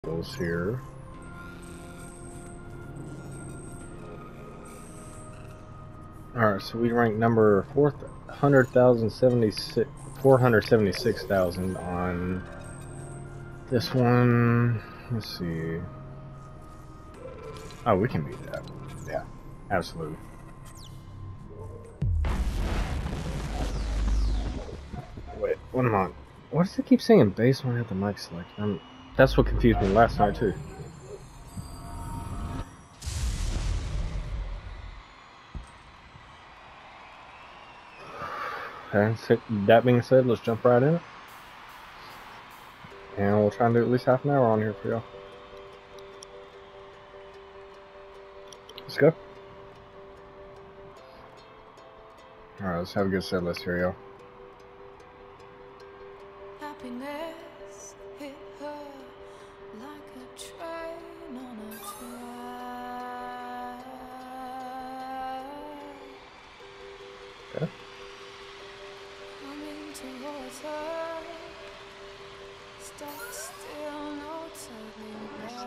Here. Alright, so we rank number 476,000 on this one. Let's see. Oh, we can beat that. Yeah, absolutely. Wait, what am I? What does it keep saying base when I have the mic selected? That's what confused me last night too. And that being said, let's jump right in it. And we'll try and do at least half an hour on here for y'all. Let's go. Alright, let's have a good set list here, y'all. Happiness hit her like a train on a track. Okay. Coming towards her, stuck still, no turning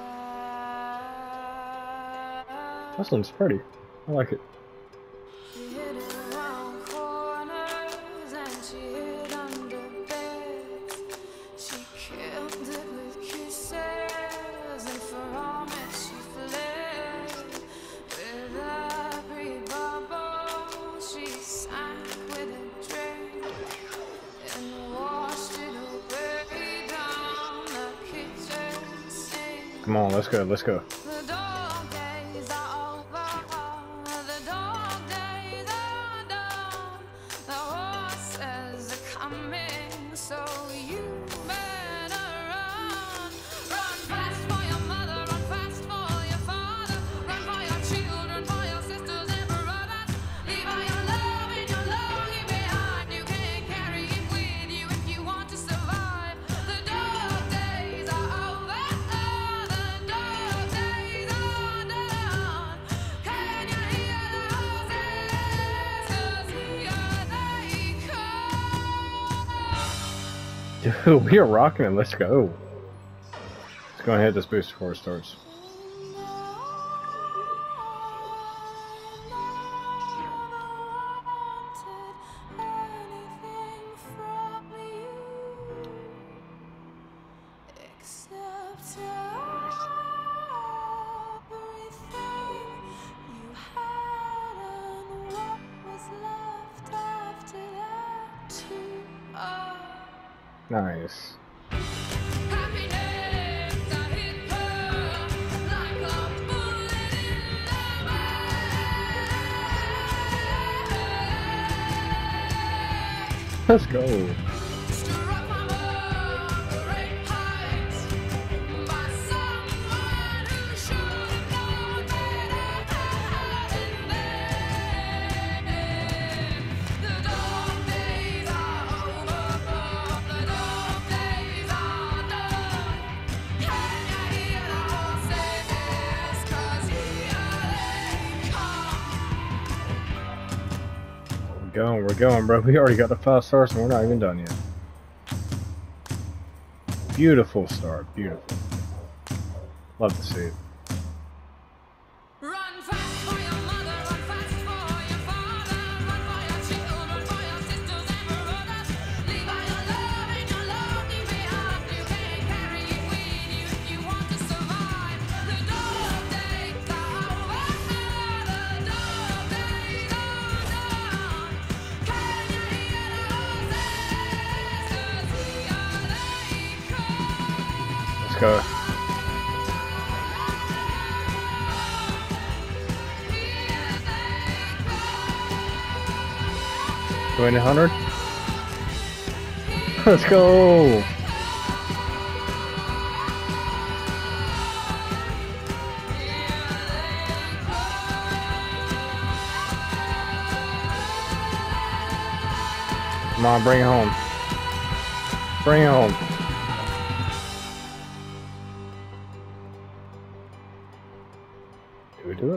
back. This one's pretty. I like it. She hid around corners and she hid under beds. She killed it with kisses, and from it she fled. With every bubble she sank with a drink and washed it away down the kitchen sink. Come on, let's go, let's go. The dog days are over, the dog days are done. The horses are coming, so you better run. Run fast for your mother, run fast for your father, run for your children, for your sisters and brothers. Leave all your love and your longing behind. You can't carry it with you if you want to survive. The dog days are over, the dog days are done. Can you hear the horses? 'Cause here they come. Dude, we are rocking it. Let's go. Let's go ahead and hit this boost before it starts. Nice. Let's go. We're going, bro. We already got the 5 stars and we're not even done yet. Beautiful start, beautiful. Love to see it. Run fast for your mother, run fast for your father, run for your children, for your sisters and brothers. Leave all your love and your longing behind. You can't carry it with you if you want to survive. The dog days are over, the dog days are done. Can you hear the horses? 'Cause here they come. Let's go. Going 100. Let's go. Come on, bring it home. Bring it home. Do we do it?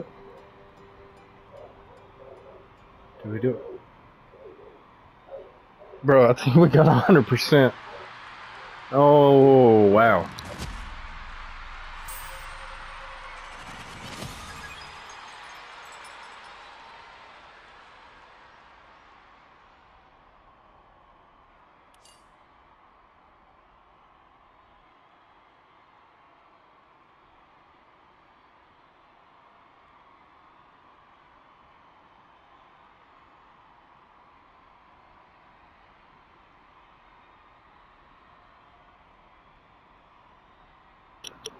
Do we do it? Bro, I think we got 100%. Oh, wow.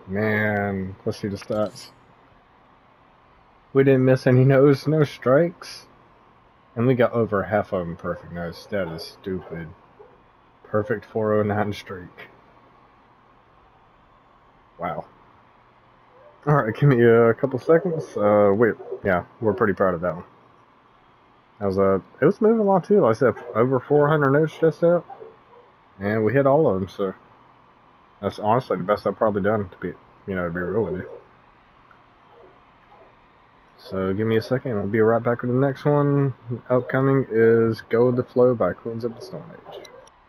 Man, let's see the stats. We didn't miss any no's, no strikes. And we got over half of them perfect no's. That is stupid. Perfect 409 streak. Wow. Alright, give me a couple seconds. We're pretty proud of that one. It was moving along too. Like I said, over 400 notes just out. And we hit all of them, so that's honestly the best I've probably done, to be real with you. So give me a second, we'll be right back with the next one. Upcoming is Go With The Flow by Queens of the Stone Age.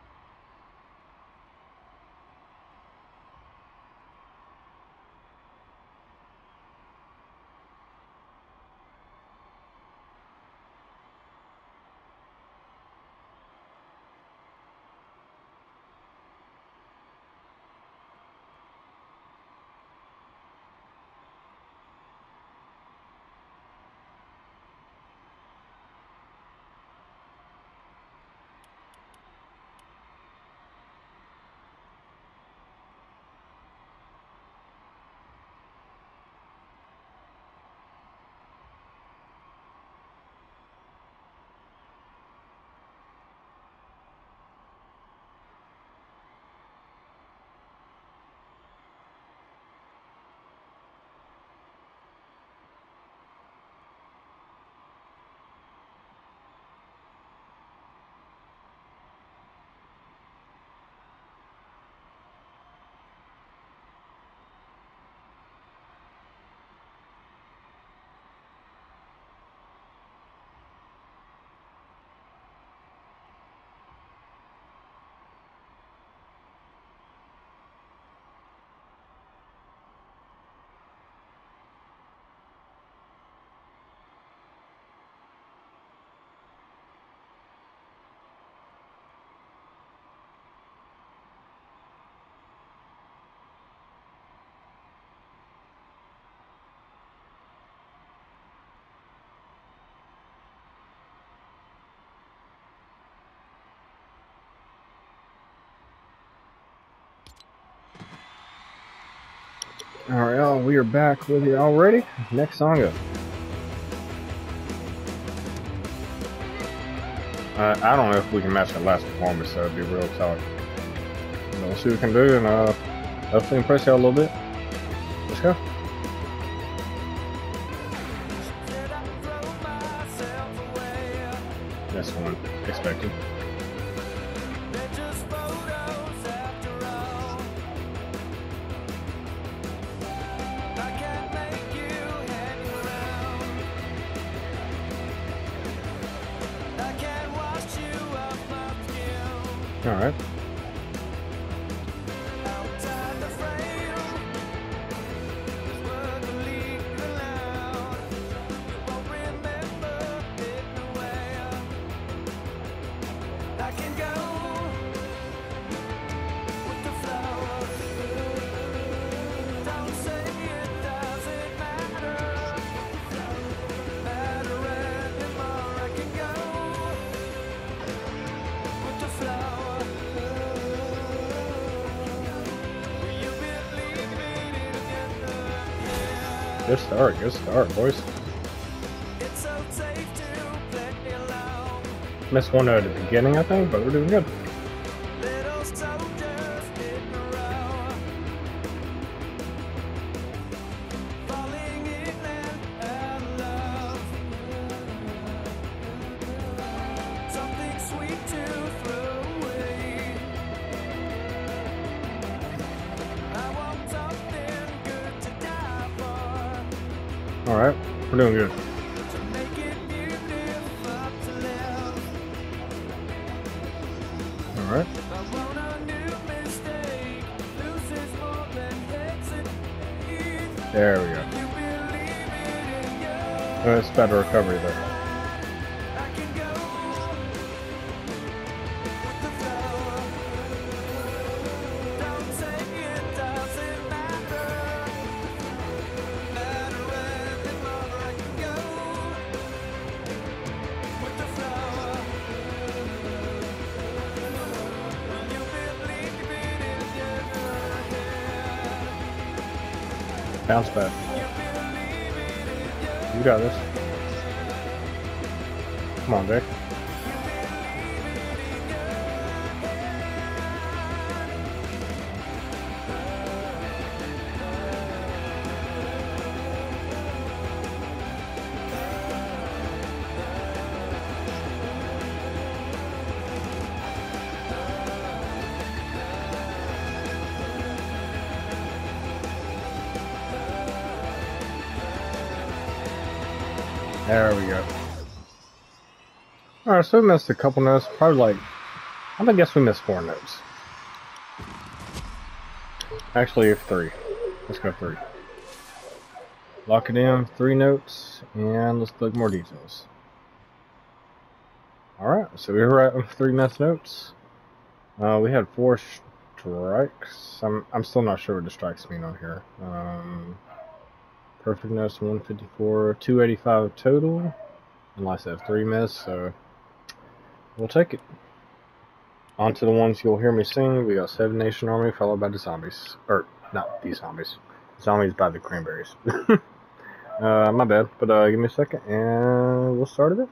Alright, y'all, we are back with you already. Next song up. I don't know if we can match the last performance, so it'd be real tight. We'll see what we can do, and hopefully impress y'all a little bit. Let's go. That's one expected. Alright. Good start, boys. Missed one at the beginning, I think, but we're doing good. Alright, we're doing good. Alright. There we go. That's better recovery there. Bounce back. You got this. Come on, Vic. There we go. Alright, so we missed a couple notes. Probably like, I guess we missed 4 notes. Actually, 3. Let's go 3. Lock it in, 3 notes, and let's look more details. Alright, so we were at 3 missed notes. We had 4 strikes. I'm still not sure what the strikes mean on here. Perfect notes 154, 285 total. And like I said, 3 missed, so we'll take it. On to the ones you'll hear me sing. We got Seven Nation Army, followed by the Zombies. Or, not the Zombies. Zombies by the Cranberries. My bad, but give me a second and we'll start it.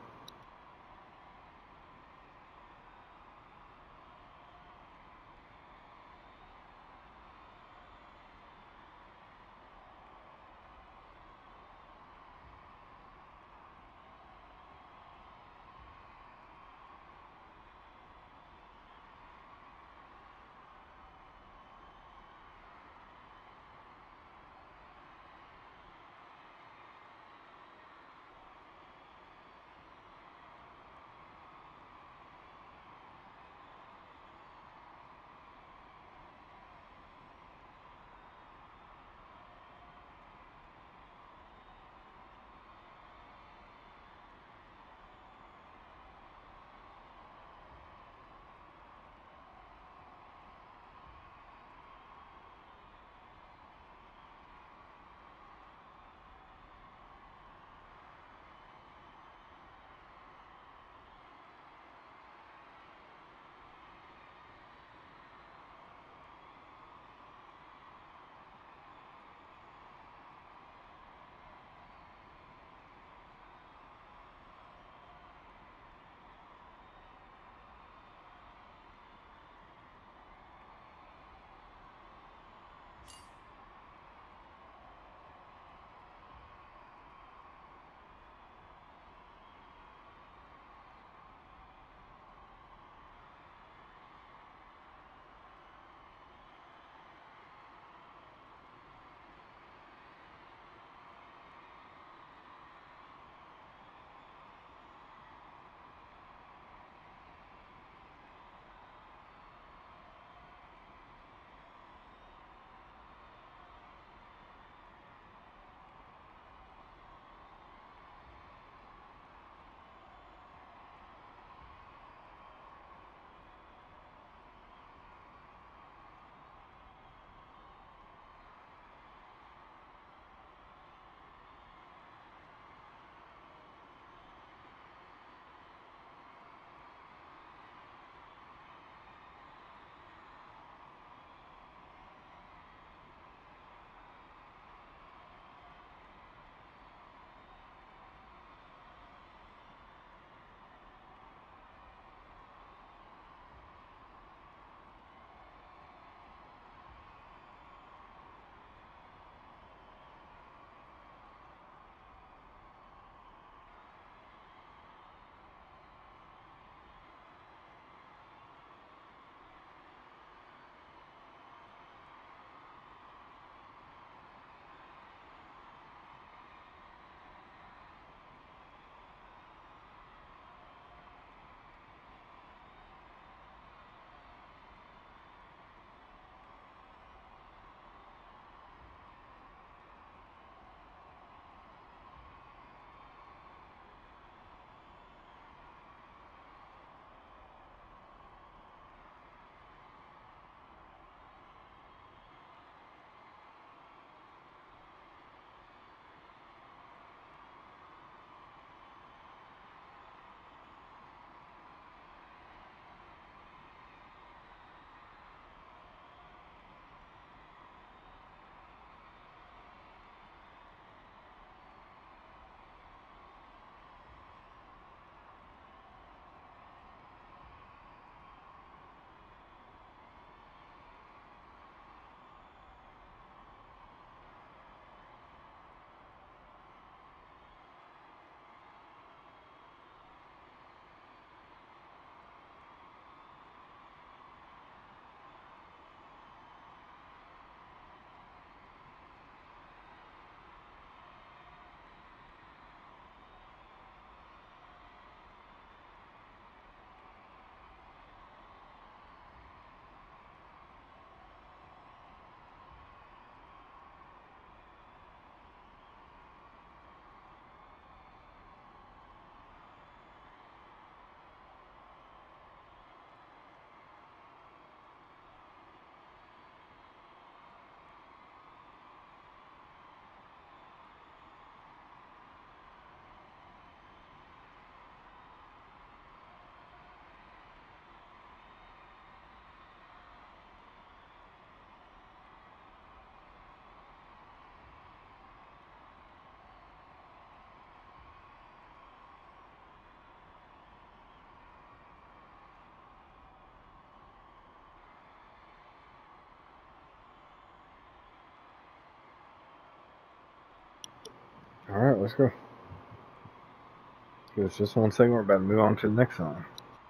Alright, let's go. Give us just 1 second. We're about to move on to the next song.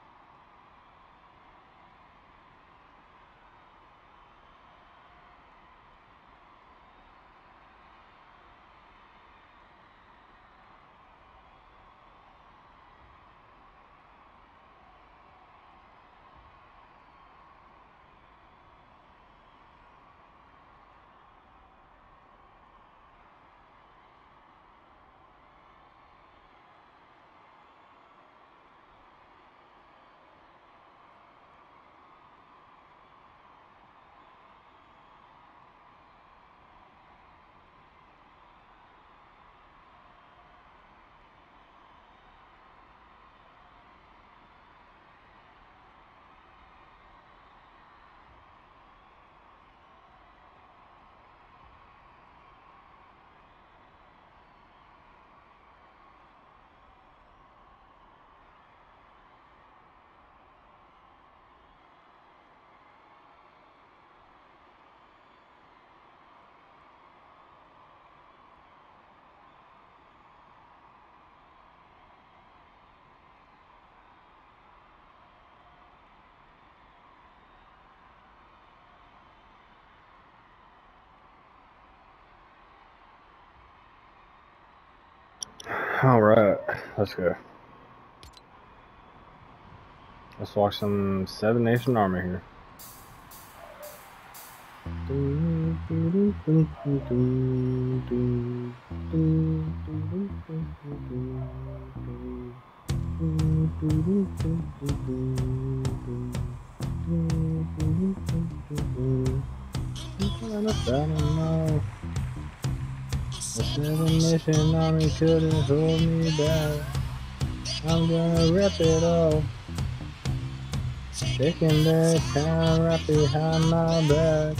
Alright, let's go. Let's watch some Seven Nation Army here. The Seven Nation Army couldn't hold me back. I'm gonna rip it all. Taking that town right behind my back.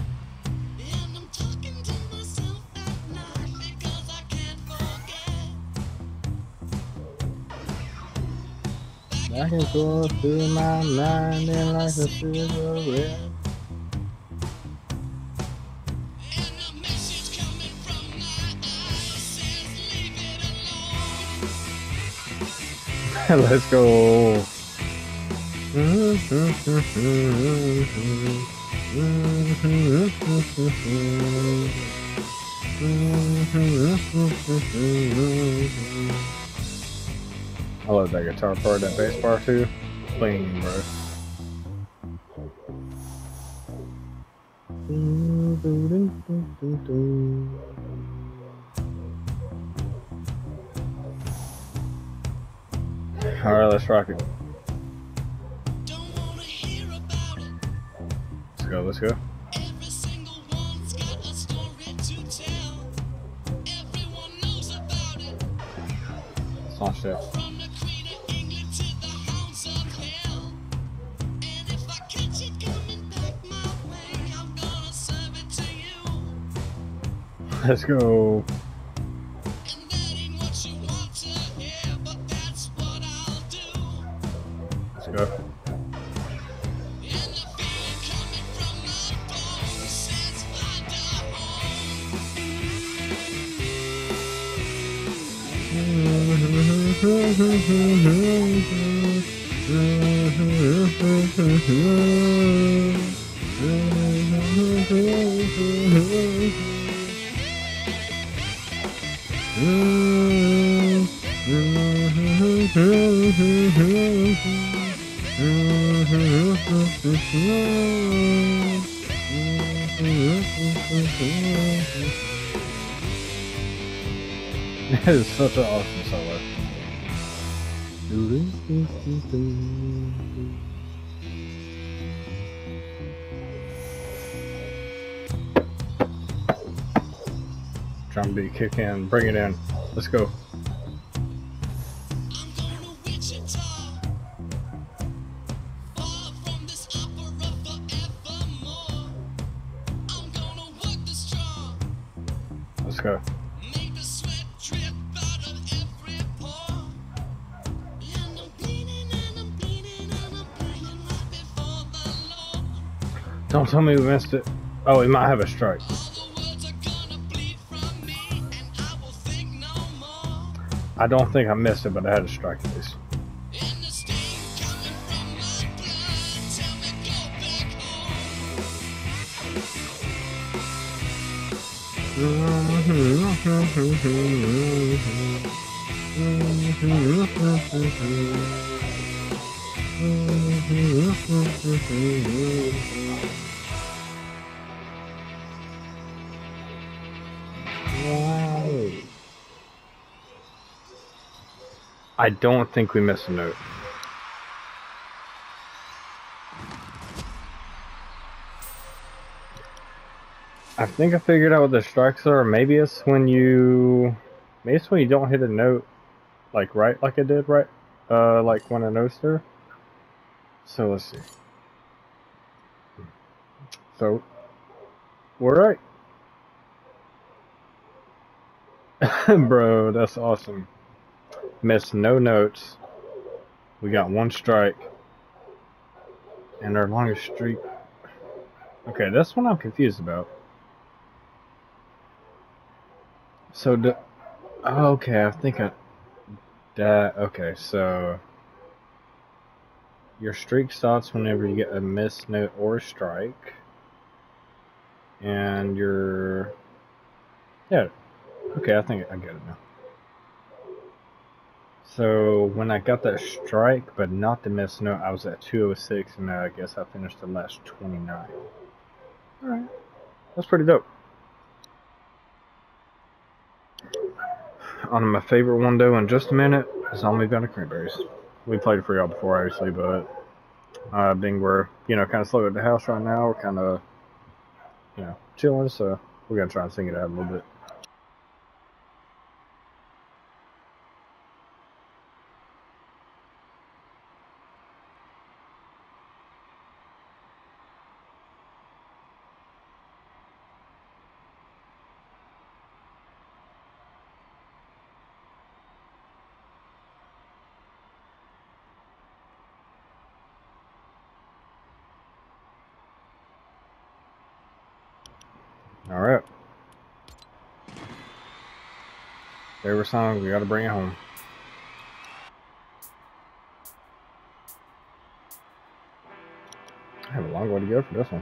Back and forth through my mind and like a cigarette. Let's go. I love that guitar part, that bass part too. Clean, bro. Alright, let's rock it. Let's go, let's go. Every single one's got a story to tell. Everyone knows about it. Let's launch that. From the Queen of England to the hounds of hell. And if I catch it coming back my way, I'm gonna serve it to you. Let's go. And that ain't what you want to hear, but that's what I'll do. Let's go. And the feeling coming from my bones sets my That is such an awesome solo. Drum beat, kick in, bring it in. Let's go. I'm going to Wichita, far from this opera forevermore. I'm gonna work the strong, Let's go. make the sweat drip out of every pore. And I'm bleeding and I'm bleeding and I'm bleeding right before the Lord. Don't tell me we missed it. Oh, we might have a strike. All the words are gonna bleed from me, and I will think no more. I don't think I missed it, but I had a strike at least. And the stain coming from my blood. Tell me go back I don't think we missed a note. I think I figured out what the strikes are. Maybe it's when you don't hit a note like right like I did right like when I noticed her. So let's see. So we're right. Bro, that's awesome. Missed no notes. We got one strike. And our longest streak. Okay, that's what I'm confused about. So, okay, I think okay, so your streak stops whenever you get a missed note or a strike. And yeah, okay, I think I get it now. So when I got that strike, but not the missed note, I was at 206, and I guess I finished the last 29. Alright, that's pretty dope. On my favorite one though, in just a minute, Zombie Band of Cranberries. We played it for y'all before, obviously, but being we're, kind of slow at the house right now, we're kind of, chilling, so we're gonna try and sing it out a little bit. Alright. Favorite song, we gotta bring it home. I have a long way to go for this one.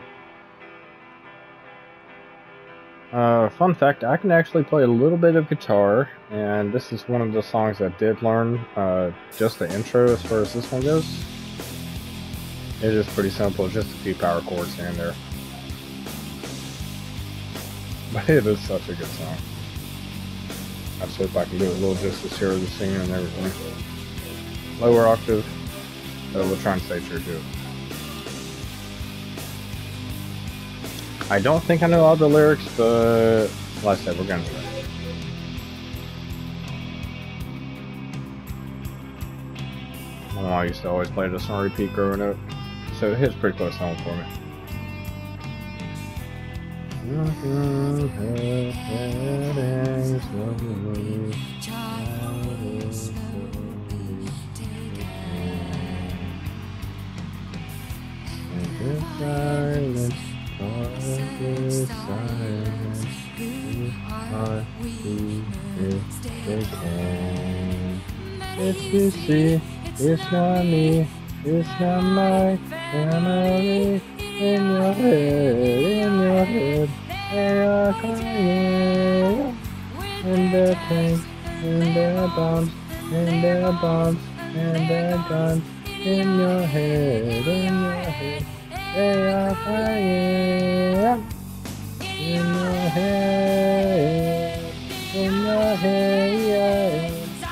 Fun fact, I can actually play a little bit of guitar, and this is one of the songs I did learn, just the intro as far as this one goes. It is pretty simple, just a few power chords here and there. But it is such a good song. I just hope I can do a little justice here with the singing and everything. Lower octave, but we'll try and stay true to it. I don't think I know all the lyrics, but like I said, we're gonna try. My mom used to always play this on repeat growing up, so it hits pretty close home for me. If you see, it's not me, it's not my family. In your head, they are crying. And their tanks, and their bombs, and their bombs, and their guns. In your head, they are crying. In your head, yeah.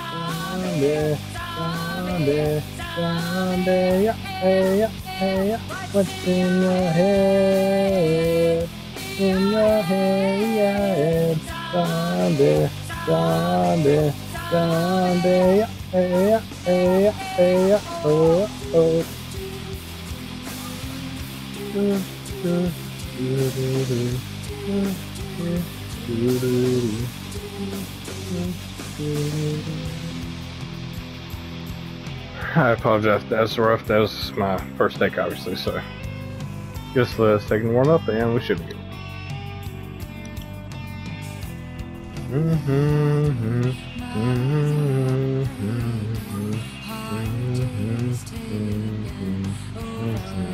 Zombie, yeah. What's in your head? In your head, zombie, yeah, oh. I apologize, that's rough. That was my first take, obviously, so just let's take a warm up and we should be good. Heartaches taken over.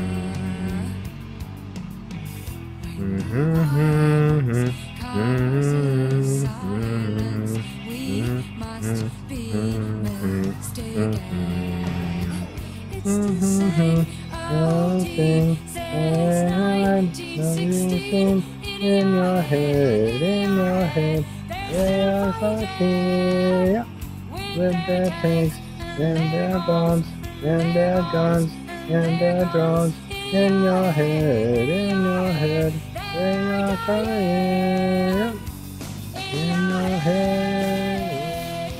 Cause of silence, we must be mistaken. It's the same old thing, since 1916. In your head, there's a fear with their tanks and their bombs and their guns and their drones. In your head, they are fire. In your head,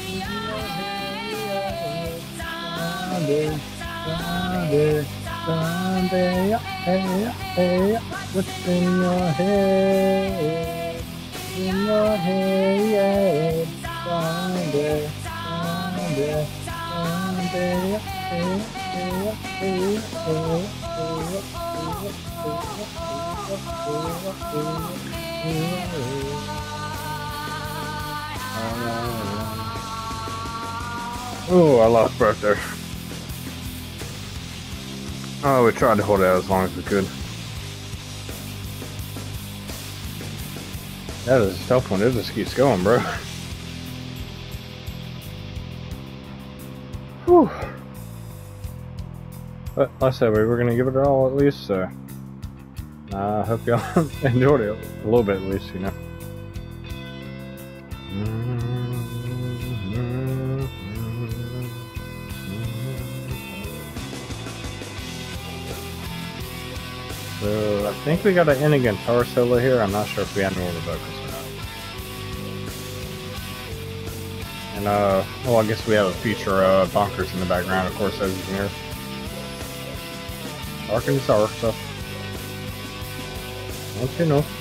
someday, hey, what's in your head? In your head, someday, oh, I lost breath there. Oh, we tried to hold it out as long as we could. That is a tough one. It just keeps going, bro. Whew. But like I said, we were going to give it our all at least, so I hope y'all enjoyed it a little bit at least, you know. So I think we got an ending guitar solo here. I'm not sure if we had any more vocals or not. And well, I guess we have a feature bonkers in the background, of course, as you can hear. Arkansas, so don't you know?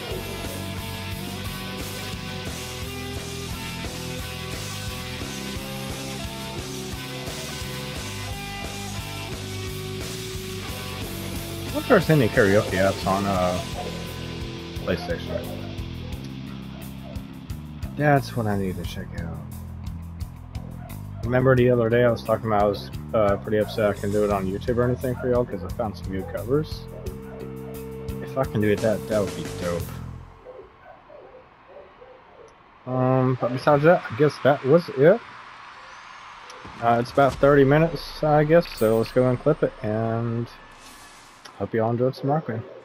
I wonder if there's any karaoke apps on PlayStation. That's what I need to check out. Remember the other day I was talking about I was pretty upset I can do it on YouTube or anything for y'all because I found some good covers. If I can do it, that would be dope. But besides that, I guess that was it. It's about 30 minutes, I guess, so let's go and clip it, and hope you all enjoyed some Rockman.